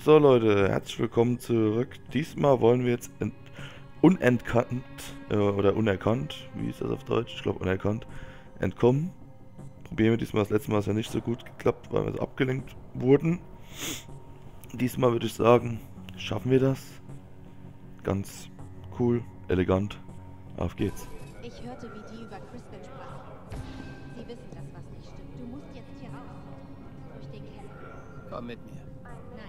So Leute, herzlich willkommen zurück. Diesmal wollen wir jetzt unentkannt, oder unerkannt, wie ist das auf Deutsch? Ich glaube unerkannt, entkommen. Probieren wir diesmal, das letzte Mal ist ja nicht so gut geklappt, weil wir so abgelenkt wurden. Diesmal würde ich sagen, schaffen wir das. Ganz cool, elegant. Auf geht's. Ich hörte, wie die über Crispin sprachen. Sie wissen, dass was nicht stimmt. Du musst jetzt hier raus. Durch den Keller. Komm mit mir. Nein.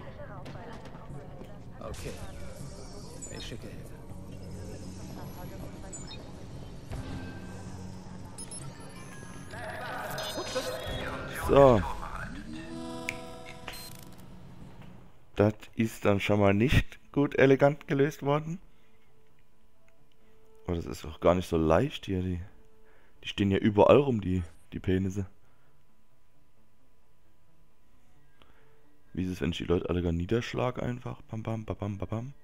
Okay. Ich schicke Hilfe. So. Das ist dann schon mal nicht gut elegant gelöst worden. Aber das ist auch gar nicht so leicht hier. Die stehen ja überall rum, die Penisse. Wie ist es, wenn ich die Leute alle gar niederschlage einfach? Bam, bam, bam, bam, bam, bam.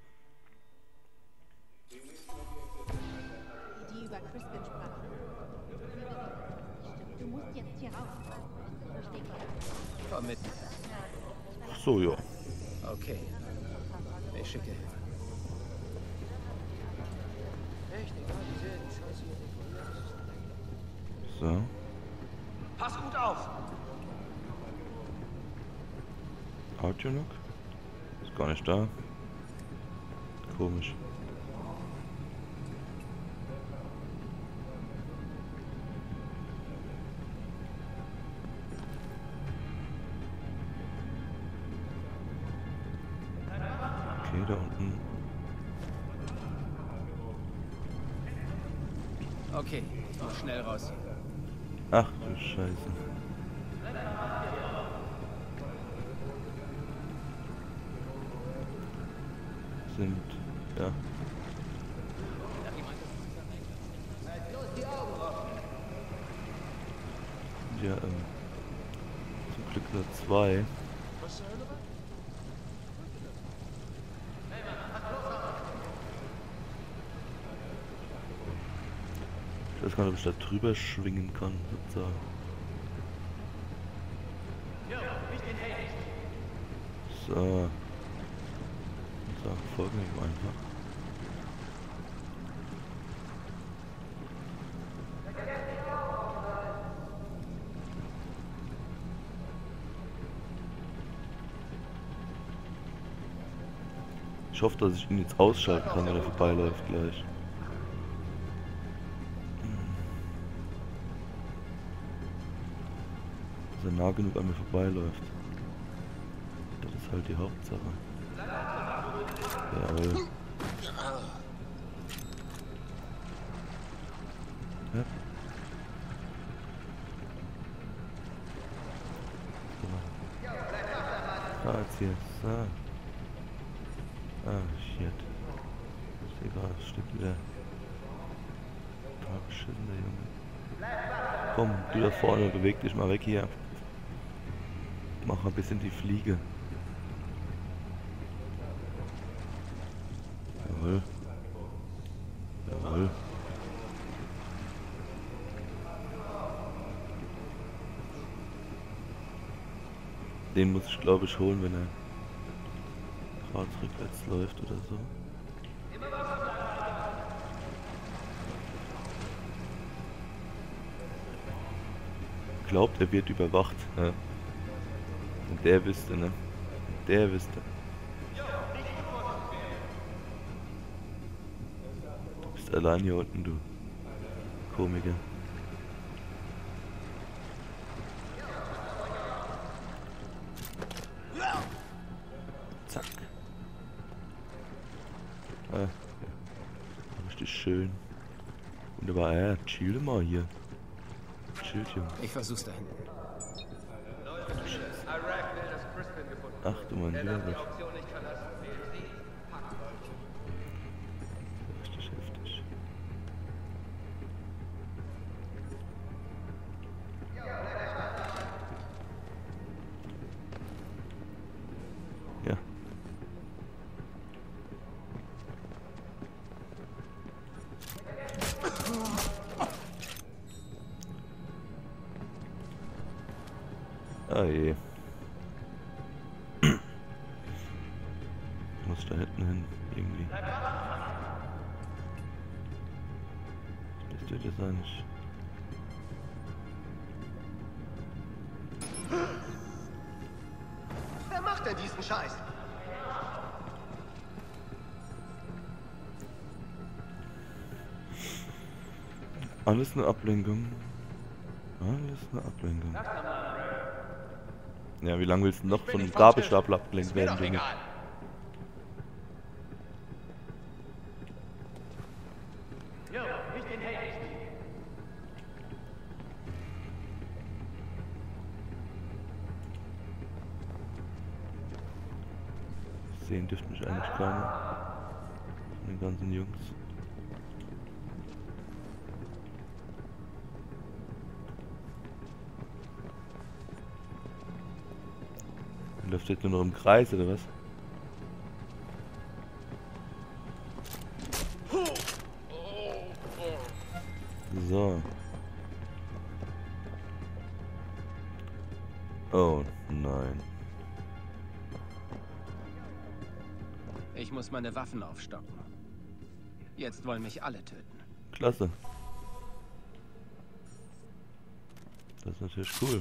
Die über Crispin sprachen. Sie wissen, dass was nicht stimmt. Du musst jetzt hier raus. Durch den Keller. Komm mit mir. Ach so, ja. Okay. Ich schicke Hilfe. So. Pass gut auf! Audio-Log? Ist gar nicht da. Komisch. Okay, da unten. Okay. Noch schnell raus hier. Ach du Scheiße. Sind, ja. Ja, zum Glück nur zwei. Ich weiß gar nicht, ob ich da drüber schwingen kann, sozusagen. So. So, folgen wir ihm einfach. Ich hoffe, dass ich ihn jetzt ausschalten kann, wenn er vorbeiläuft gleich. Dass er nah genug an mir vorbeiläuft. Das ist halt die Hauptsache. Jawohl. Ja. So. Ah, jetzt hier. So. Ah, shit. Ich sehe gerade, es steht wieder. Ah, beschissen, der Junge. Komm, du da vorne, beweg dich mal weg hier. Mach mal ein bisschen die Fliege. Jawohl. Jawohl. Den muss ich, glaube ich, holen, wenn er gerade rückwärts läuft oder so. Glaubt, er wird überwacht. Ja. Und der wüsste, ne? Der wüsste. Du bist allein hier unten, du Komiker. Zack. Ah, ja. Richtig schön. Wunderbar, ja, chill mal hier. Chill, Junge. Ich versuch's da hinten. Iraq will, dass Crispin gefunden wird. Ach du mein Wer das die Lieber. Auktion nicht verlassen will, sie packt euch. Richtig heftig. Ja. Ah je. muss ich da hinten hin, irgendwie. Das dürfte jetzt eigentlich. Wer macht denn diesen Scheiß? Alles eine Ablenkung. Alles eine Ablenkung. Ja, wie lange willst du noch von einem Gabelstapler abgelenkt werden, Junge? Sehen dürften mich eigentlich keiner. Von den ganzen Jungs. Läuft jetzt nur noch im Kreis, oder was? So. Oh nein. Ich muss meine Waffen aufstocken. Jetzt wollen mich alle töten. Klasse. Das ist natürlich cool.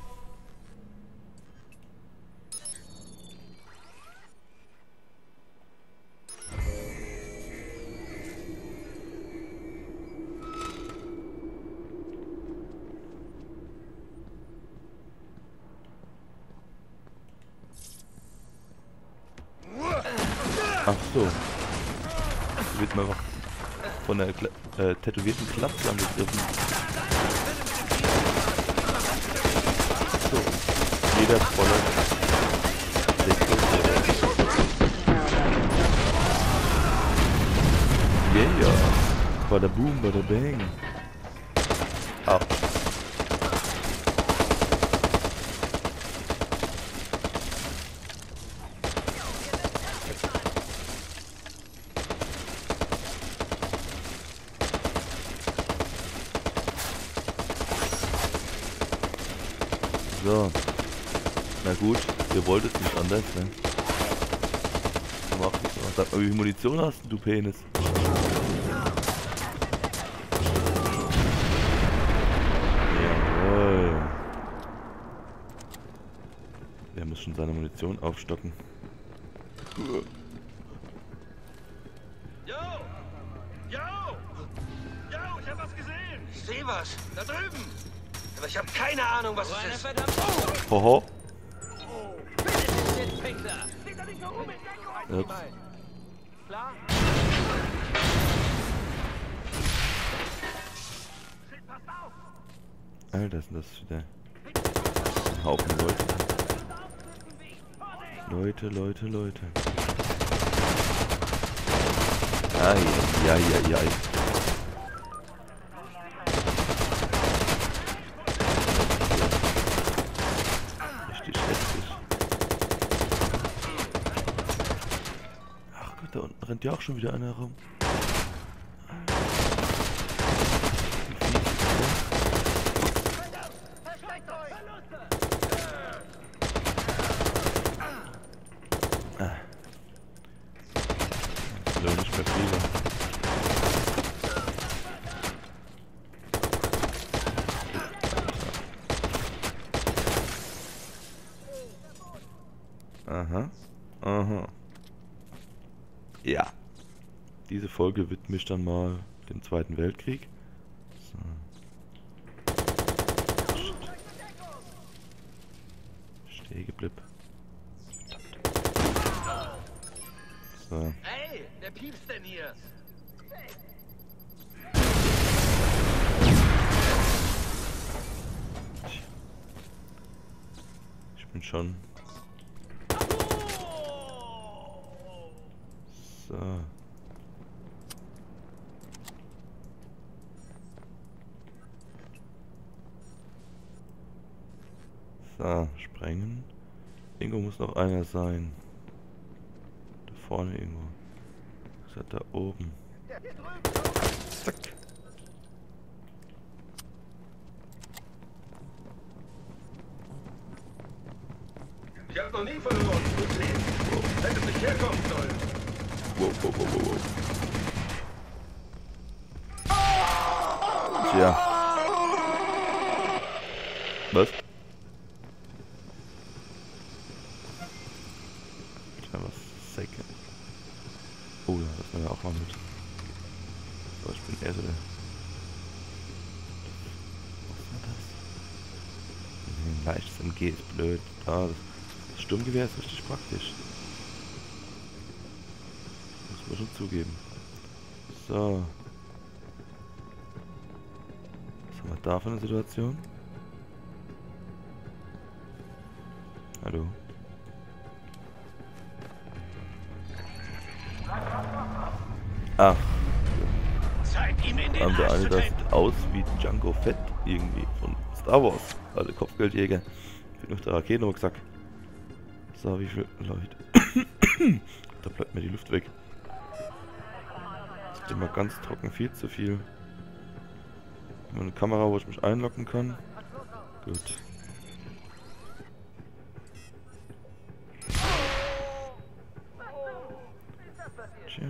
Ach so. Wird mir einfach von der tätowierten Klappe angegriffen. So. Jeder voller. Yeah. Bada boom, bada bang. Ab. So. Na gut, ihr wolltet nicht anders, ne? Mach ich so. Sag mal, wie viel Munition hast du, Penis? Jawohl. Der muss schon seine Munition aufstocken. Yo! Yo! Yo, ich hab was gesehen! Ich sehe was! Da drüben! Aber ich habe keine Ahnung, was es ist. Hoho. Ups. Alter, ist das wieder ein Haufen Leute. Leute. Ai. Richtig heftig. Ach Gott, da unten rennt ja auch schon wieder einer herum. Nicht mehr viele. Aha. Ja. Diese Folge widme ich dann mal dem Zweiten Weltkrieg. So. Steh geblieben. So. Hey, wer piepst denn hier? Ich bin schon. So. So, sprengen. Irgendwo muss noch einer sein. Da vorne irgendwo. Was hat da oben? Zack. Ich hab noch nie verloren. Du siehst. Wenn du mich Hier kommt Soll. Wow. Tja. Was? Tja, was? Säcke. Oh ja, das war ja auch mal mit. Aber ich bin eher so der... Was war das? Ein leichtes MG ist blöd. Ah, das Sturmgewehr ist richtig praktisch. Muss man schon zugeben. So. Was haben wir da für eine Situation? Hallo. Ach. Zeig ihm in den Der Arsch eine, zu das treten. sieht aus wie Django Fett irgendwie von Star Wars. Alle Kopfgeldjäger. Fehlt noch der Raketenrucksack. So, wie viele Leute? Da bleibt mir die Luft weg. Das ist immer ganz trocken, viel zu viel. Eine Kamera, wo ich mich einloggen kann. Gut. Tja.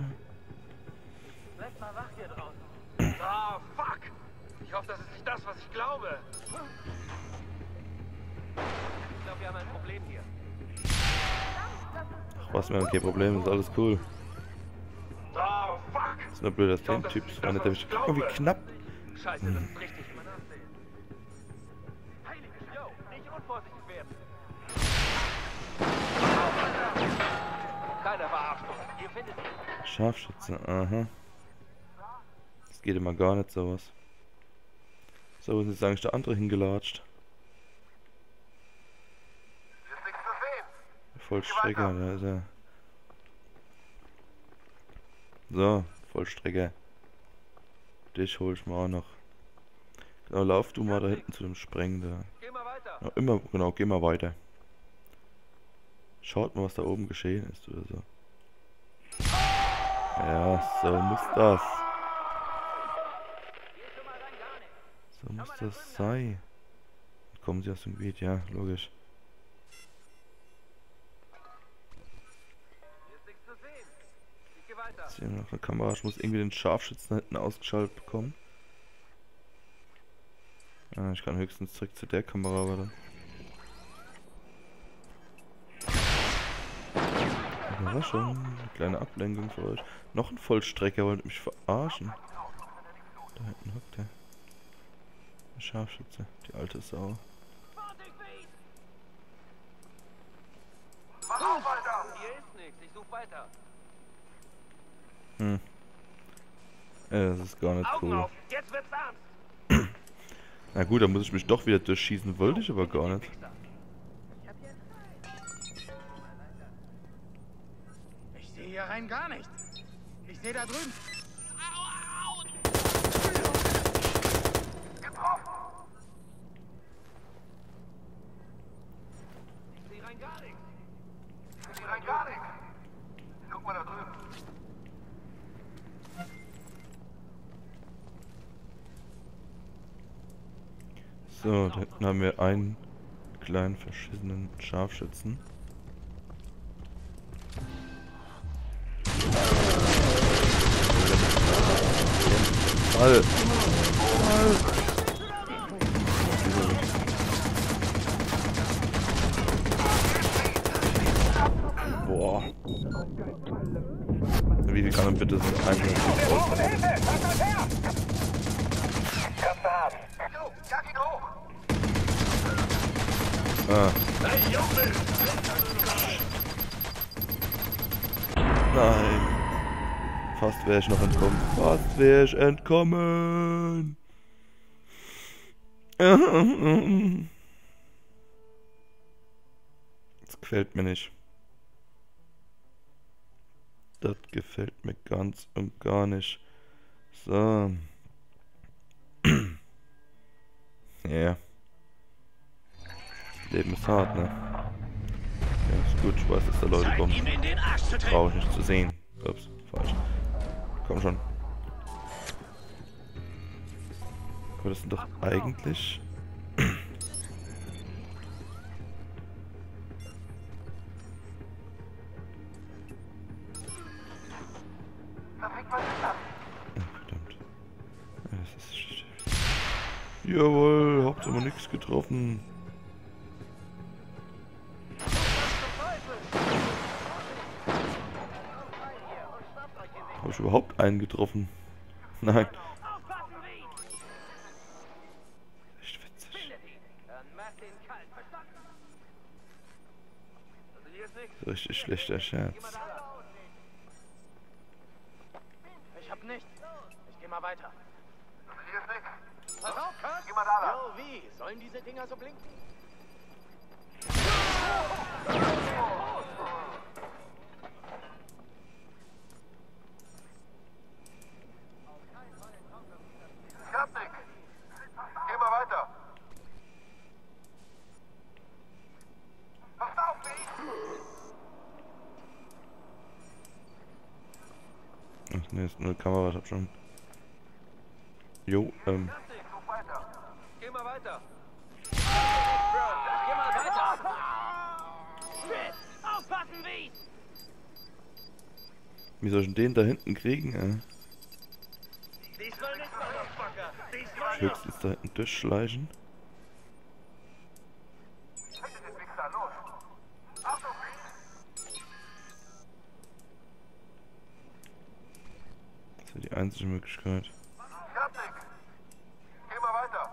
Ah, fuck. Ich hoffe, das ist nicht das, was ich glaube. Ich glaube, wir haben ein Problem hier. Ach was, mir kein Problem, ist alles cool. Ah, fuck. Das ist nur blöd, dass der Typ so einer, der mich... Guck mal, wie knapp. Scheiße, das ist richtig. Immer nachsehen. Heiliges Yo, nicht unvorsichtig werden. Keine Verarschung. Ihr findet ihn. Scharfschütze, aha. Das geht immer gar nicht, sowas. So, wo ist jetzt eigentlich der andere hingelatscht? Vollstrecker, da ist er. So, Vollstrecker. Dich hol ich mal auch noch. Genau, lauf du mal da hinten zu dem Sprengen da. Geh mal weiter. Ja, immer, genau, geh mal weiter. Schaut mal, was da oben geschehen ist oder so. Ja, so muss das. So muss das sein. Kommen sie aus dem Gebiet, ja, logisch. Hier ist nichts zu sehen. Ich geh weiter. Jetzt hier noch eine Kamera. Ich muss irgendwie den Scharfschützen da hinten ausgeschaltet bekommen. Ah, ich kann höchstens zurück zu der Kamera, aber dann. Überraschung. Eine kleine Ablenkung für euch. Noch ein Vollstrecker, wollt mich verarschen. Da hinten hockt der. Der Scharfschütze, die alte Sau. Hier ist nichts. Ich such weiter. Das ist gar nicht Augen cool. auf. Jetzt wird's ernst. Na gut, dann muss ich mich doch wieder durchschießen. Wollte ich aber gar nicht. Ich sehe hier rein gar nichts. Ich sehe da drüben. Ich seh rein gar nichts. Guck mal da drüben. So, da hinten haben wir einen kleinen verschissenen Scharfschützen. Fall! Boah. Wie viel kann man bitte so einen aushalten? Ah. Nein. Fast wäre ich noch entkommen. Fast wäre ich entkommen. Das gefällt mir nicht. Das gefällt mir ganz und gar nicht. So. Ja. Das Leben ist hart, ne? Ja, ist gut, ich weiß, dass da Leute Zeig kommen. ihm in den Arsch zu treten. Brauche ich nicht zu sehen. Ups, falsch. Komm schon. Aber das sind doch eigentlich... verdammt. Ja, das ist... Jawohl, Hauptsache nichts getroffen. Habe ich überhaupt einen getroffen? Nein. Echt witzig. Richtig schlechter Scherz. Ich hab nichts. Ich geh mal weiter. Hier ist nichts. Pass auf, Kurt. Geh mal da lang. Jo, wie? Sollen diese Dinger so blinken? Ich hab nichts. Geh mal weiter. Pass auf, wie? Ach ne, ist nur eine Kamera, ich hab schon. Jo, Such weiter. Geh mal weiter. Geh mal weiter. Shit! Aufpassen, wie? wie soll ich denn den da hinten kriegen, Diesmal nicht, Motherfucker. Diesmal nicht. Höchstens da hinten durchschleichen. Bitte den Wichser, los. Achtung, wie? Das ist ja die einzige Möglichkeit. Ich hab nichts. Geh mal weiter.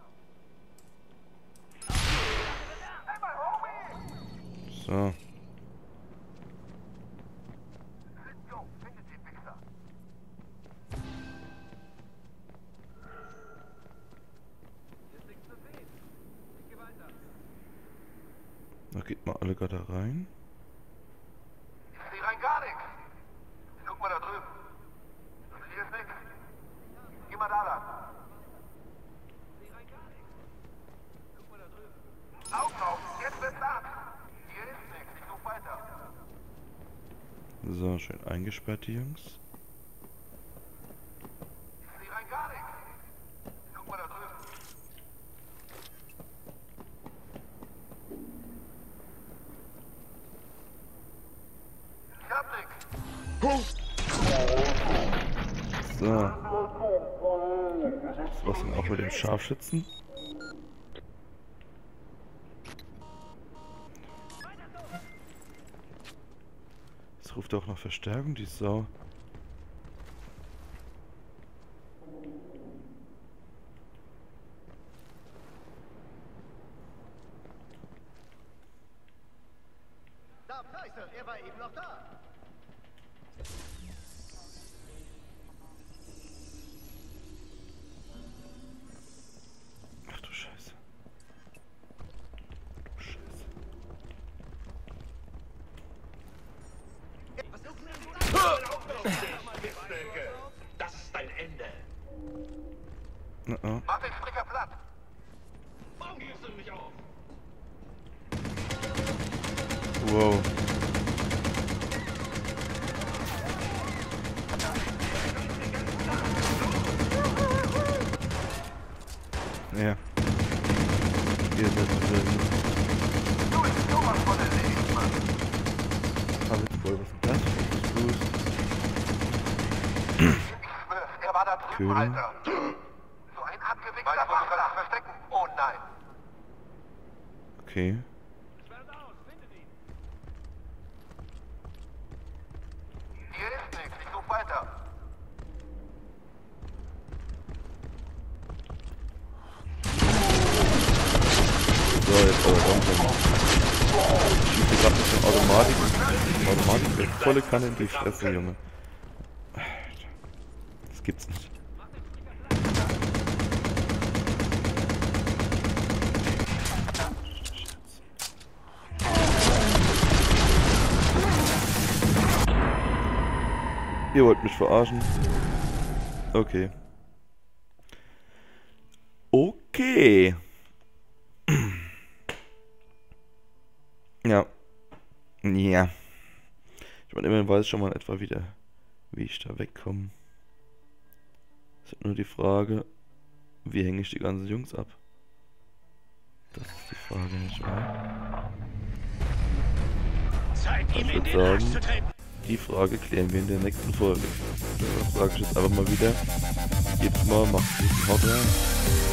Hey, mein Homie! So. Jo, findet den Wichser. Hier ist nichts zu sehen. Ich geh weiter. Da geht mal alle gerade rein. Ich seh rein gar nichts. Guck mal da drüben. Hier ist nichts. Geh mal da lang. Ich seh rein gar nichts. Guck mal da drüben. Augen auf, jetzt wird's ab. Hier ist nichts. Ich such weiter. So, schön eingesperrt, die Jungs. Ich seh rein gar nichts. Guck mal da drüben. Ich hab nichts. So. Das war's dann auch mit dem Scharfschützen. Jetzt ruft auch noch Verstärkung, die Sau. Da, Scheiße, er war eben noch da. Ach du Scheiße. Du Scheiße. Das ist dein Ende. Oh. Mach den Stricker platt. Warum gehst du mich auf? Wow. Ja. Hier ist es drin. Du bist sowas von erledigt, Mann. Aber jetzt wohl, was ist das? Ich schwör's, er war da drüben, Kühlen. Alter. So ein abgewichster Waffenlass verstecken. Oh nein. Okay. Hier ist nichts. Ich such weiter. So, jetzt aber langsam. Ich schieße gerade mit dem Automatik volle Kanne in die Fresse, Junge. Das gibt's nicht. Ihr wollt mich verarschen? Okay. Okay. Ja. Ja. Ich meine, immerhin weiß ich schon mal etwa wieder, wie ich da wegkomme. Es ist nur die Frage, wie hänge ich die ganzen Jungs ab? Das ist die Frage, nicht wahr? Zeit, Ich würde sagen, Die Frage klären wir in der nächsten Folge. Das sage ich jetzt einfach mal wieder. Jedes Mal macht's gut, haut rein.